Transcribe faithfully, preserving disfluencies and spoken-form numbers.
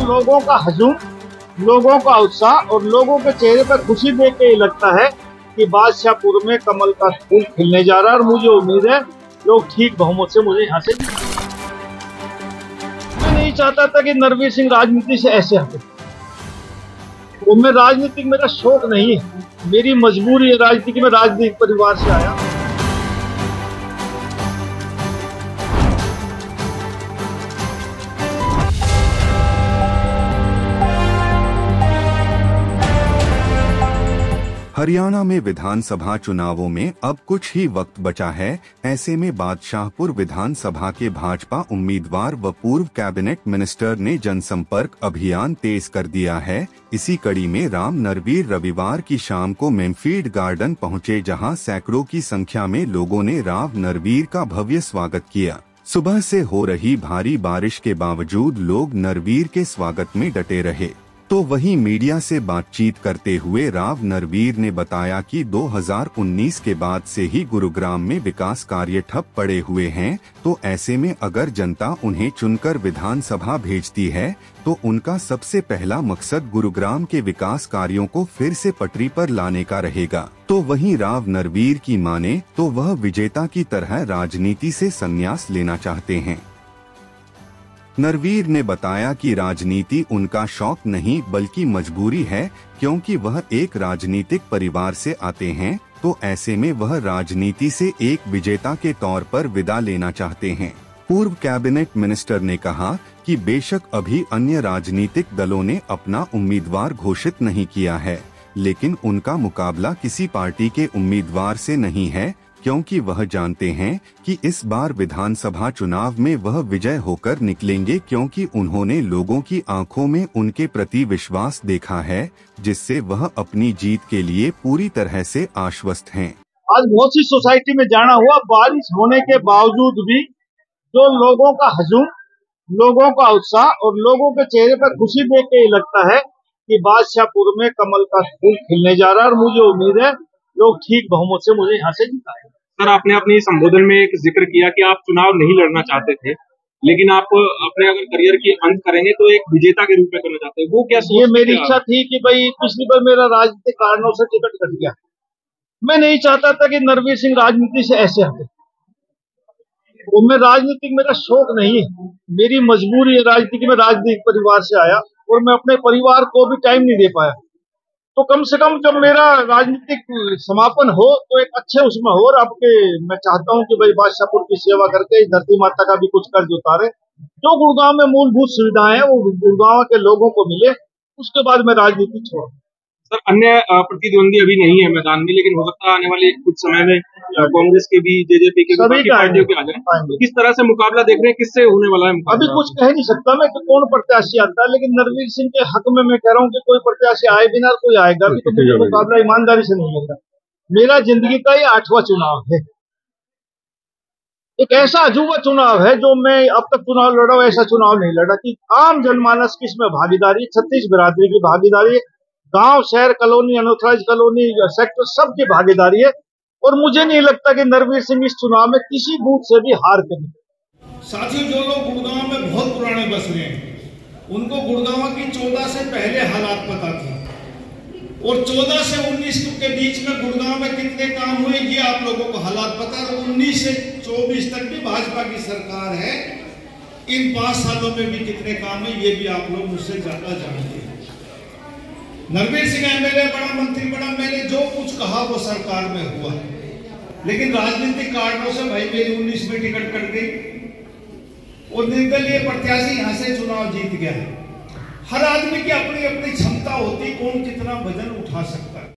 लोगों का हजूम, लोगों का उत्साह और लोगों के चेहरे पर खुशी देख के ही लगता है कि बादशाहपुर में कमल का फूल खिलने जा रहा है और मुझे उम्मीद है लोग ठीक बहुमत से मुझे यहाँ से। मैं नहीं चाहता था कि नरवीर सिंह राजनीति से ऐसे हटे। वो मैं राजनीतिक मेरा शौक नहीं है, मेरी मजबूरी है राजनीति की। मैं राजनीतिक परिवार से आया। हरियाणा में विधानसभा चुनावों में अब कुछ ही वक्त बचा है। ऐसे में बादशाहपुर विधानसभा के भाजपा उम्मीदवार व पूर्व कैबिनेट मिनिस्टर ने जनसंपर्क अभियान तेज कर दिया है। इसी कड़ी में राव नरवीर रविवार की शाम को मेनफील्ड गार्डन पहुंचे, जहां सैकड़ों की संख्या में लोगों ने राव नरवीर का भव्य स्वागत किया। सुबह से हो रही भारी बारिश के बावजूद लोग नरवीर के स्वागत में डटे रहे। तो वहीं मीडिया से बातचीत करते हुए राव नरवीर ने बताया कि दो हज़ार उन्नीस के बाद से ही गुरुग्राम में विकास कार्य ठप पड़े हुए हैं, तो ऐसे में अगर जनता उन्हें चुनकर विधानसभा भेजती है तो उनका सबसे पहला मकसद गुरुग्राम के विकास कार्यों को फिर से पटरी पर लाने का रहेगा। तो वहीं राव नरवीर की माने तो वह विजेता की तरह राजनीति से संन्यास लेना चाहते हैं। नरवीर ने बताया कि राजनीति उनका शौक नहीं बल्कि मजबूरी है, क्योंकि वह एक राजनीतिक परिवार से आते हैं, तो ऐसे में वह राजनीति से एक विजेता के तौर पर विदा लेना चाहते हैं। पूर्व कैबिनेट मिनिस्टर ने कहा कि बेशक अभी अन्य राजनीतिक दलों ने अपना उम्मीदवार घोषित नहीं किया है, लेकिन उनका मुकाबला किसी पार्टी के उम्मीदवार से नहीं है, क्योंकि वह जानते हैं कि इस बार विधानसभा चुनाव में वह विजय होकर निकलेंगे, क्योंकि उन्होंने लोगों की आंखों में उनके प्रति विश्वास देखा है, जिससे वह अपनी जीत के लिए पूरी तरह से आश्वस्त हैं। आज बहुत सी सोसाइटी में जाना हुआ, बारिश होने के बावजूद भी जो लोगों का हजूम, लोगों का उत्साह और लोगों के चेहरे पर खुशी देख के ही लगता है कि बादशाहपुर में कमल का फूल खिलने जा रहा है और मुझे उम्मीद है लोग ठीक बहुमत से मुझे यहाँ से जिताएंगे। सर, आपने अपने संबोधन में एक जिक्र किया कि आप चुनाव नहीं लड़ना चाहते थे, लेकिन आप अपने अगर करियर की अंत करेंगे तो एक विजेता के रूप में करना चाहते हैं। वो क्या? ये मेरी इच्छा थी कि भाई पिछली बार मेरा राजनीतिक कारणों से टिकट कट गया। मैं नहीं चाहता था कि नरवीर सिंह राजनीति से ऐसे हटे। वो मैं राजनीतिक मेरा शौक नहीं है, मेरी मजबूरी है राजनीति की। मैं राजनीतिक परिवार से आया और मैं अपने परिवार को भी टाइम नहीं दे पाया। तो कम से कम जब मेरा राजनीतिक समापन हो तो एक अच्छे उसमें हो। और अब के मैं चाहता हूं कि भाई बादशाहपुर की सेवा करके इस धरती माता का भी कुछ कर्ज उतारे। जो गुड़गांव में मूलभूत सुविधाएं हैं वो गुड़गांव के लोगों को मिले, उसके बाद मैं राजनीति छोड़। सर, अन्य प्रतिद्वंदी अभी नहीं है मैदान में, लेकिन हो सकता है आने वाले कुछ समय में कांग्रेस के भी, जेजेपी के भी, बाकी पार्टियों के आ जाए। किस तरह से मुकाबला देख रहे हैं, किससे होने वाला है? अभी कुछ कह नहीं सकता मैं कि कौन प्रत्याशी आता है, लेकिन नरवीर सिंह के हक में मैं कह रहा हूँ कि कोई प्रत्याशी आए बिना कोई आएगा भी तो मुझे मुकाबला ईमानदारी से नहीं लग रहा। मेरा जिंदगी का ये आठवां चुनाव है, एक ऐसा अजूबा चुनाव है जो मैं अब तक चुनाव लड़ा हूं, ऐसा चुनाव नहीं लड़ा कि आम जनमानस की इसमें भागीदारी, छत्तीस बिरादरी की भागीदारी, गांव, शहर, कॉलोनी, अनऑथराइज कॉलोनी, सेक्टर, सबकी भागीदारी है। और मुझे नहीं लगता कि नरवीर सिंह इस चुनाव में किसी बूथ से भी हार करेंगे। साथियों, जो लोग गुड़गांव में बहुत पुराने बस रहे हैं, उनको गुड़गांव की चौदह से पहले हालात पता थे, और चौदह से उन्नीस के बीच में गुड़गांव में कितने काम हुए ये आप लोगों को हालात पता है। उन्नीस से चौबीस तक भी भाजपा की सरकार है, इन पांच सालों में भी कितने काम है ये भी आप लोग मुझसे ज्यादा जानते हैं। नरवीर सिंह एमएलए बड़ा, मंत्री बड़ा, मैंने जो कुछ कहा वो सरकार में हुआ, लेकिन राजनीतिक कारणों से भाई मेरी उन्नीस में टिकट कट गई और निर्दलीय प्रत्याशी यहां से चुनाव जीत गया। हर आदमी की अपनी अपनी क्षमता होती, कौन कितना वजन उठा सकता